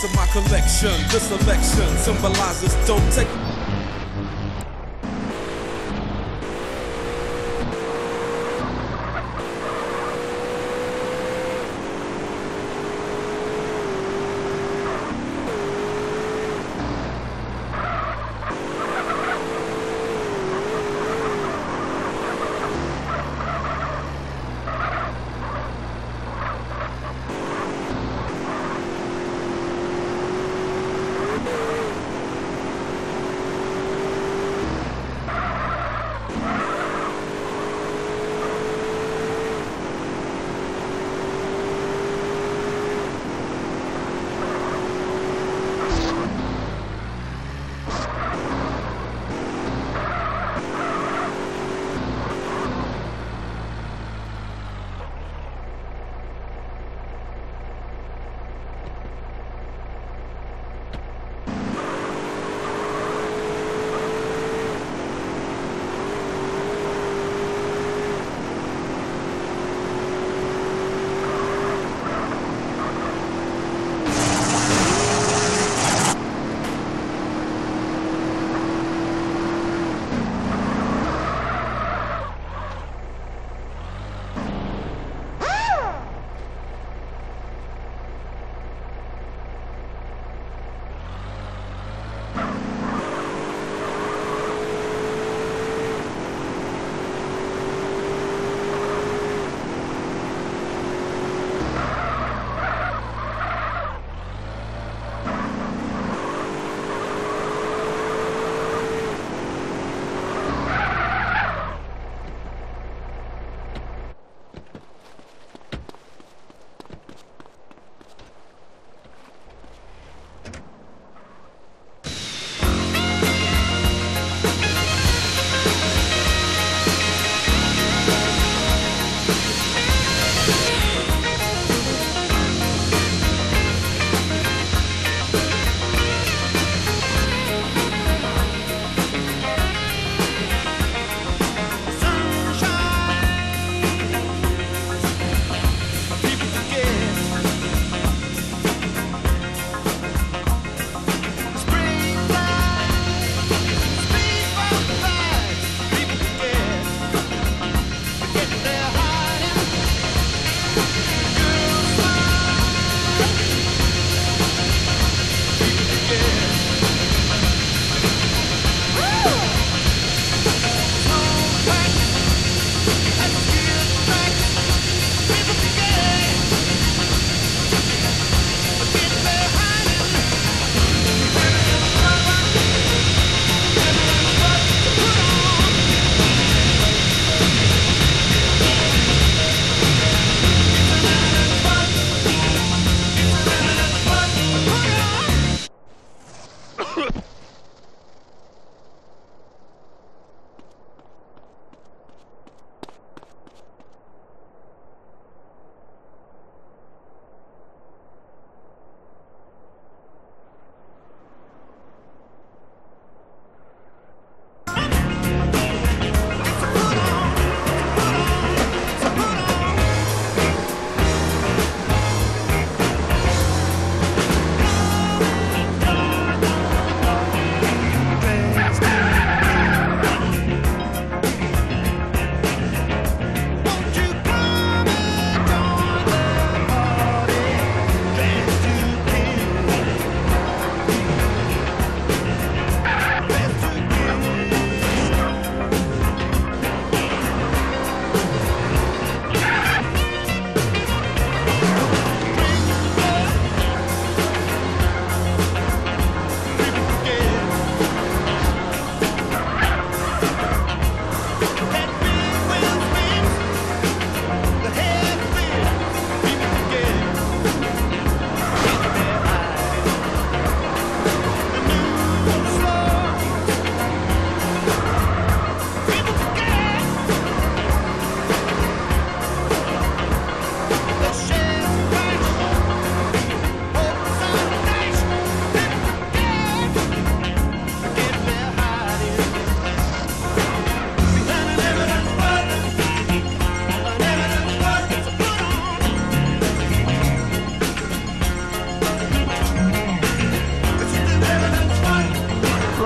to my collection. This selection symbolizes don't take.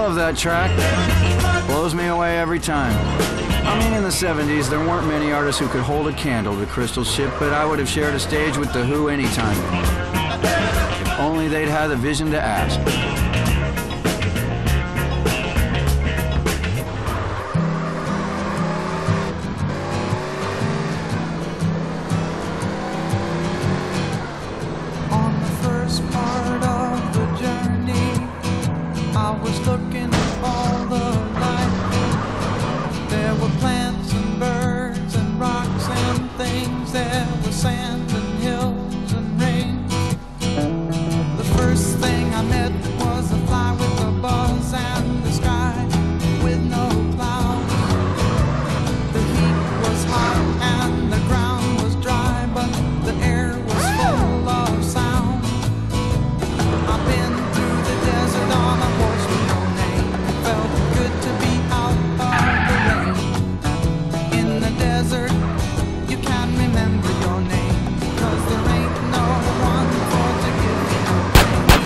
love that track. Blows me away every time. I mean, in the 70s, there weren't many artists who could hold a candle to Crystal Ship, but I would have shared a stage with The Who anytime. If only they'd had the vision to ask. On the first part of the journey, I was looking at all the life. There were plants and birds and rocks and things. There was sand and hills and rain. The first thing I met was a fly with a buzz and the sky with no clouds. The heat was hot and the ground was dry, but the air was full of sound. I've been through the desert on a horse with no name. It felt good to be out of the rain. In the desert, you can't remember your name, 'cause there ain't no one for to give you no pain.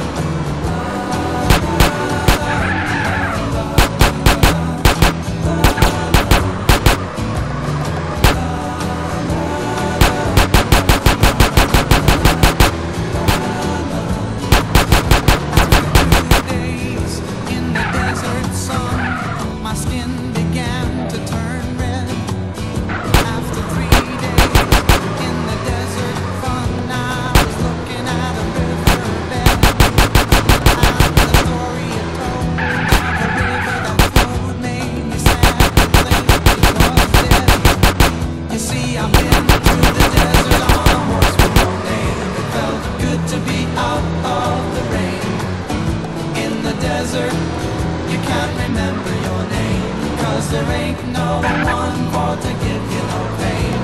After 2 days in the desert sun, my skin began to turn red. After 3 days in the desert fun, I was looking at a riverbed. And the story it told of a river that flowed made me sad to think it was dead. You see, I've been through the desert on a horse with no name. It felt good to be out of the rain. In the desert, you can't remember your name, 'cause there ain't no one for to give you no pain.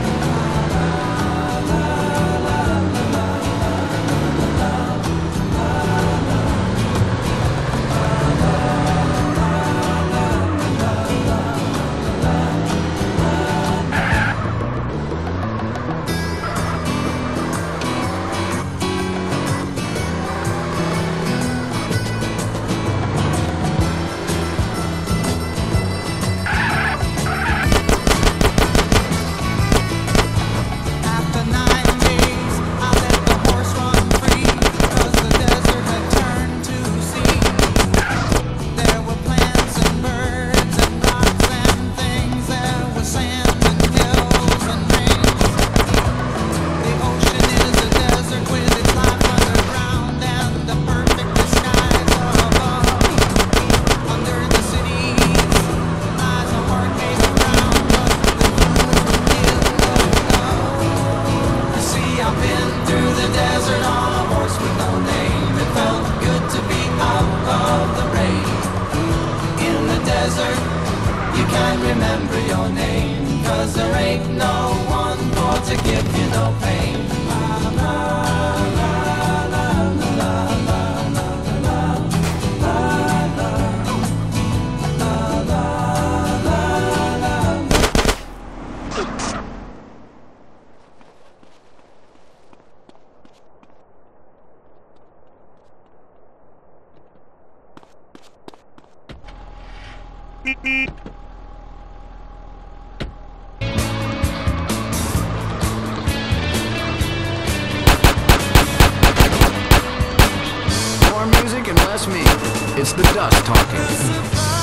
After 9 days, I let the horse run free, 'cause the desert had turned to sea. There were plants and birds and rocks and things. There was sand and hills and rains. The ocean is a desert with its life underground and the perfect skies above. Under the cities lies a heart made of ground, but the truth is love. You see, I've been through the desert on a horse with no name. It felt good to be out of the rain. In the desert, you can't remember your name, 'cause there ain't no one for to give you no pain. La, la, la, la, la, la, la, la, la, la, la, la, la, la. More music and less me. It's the dust talking.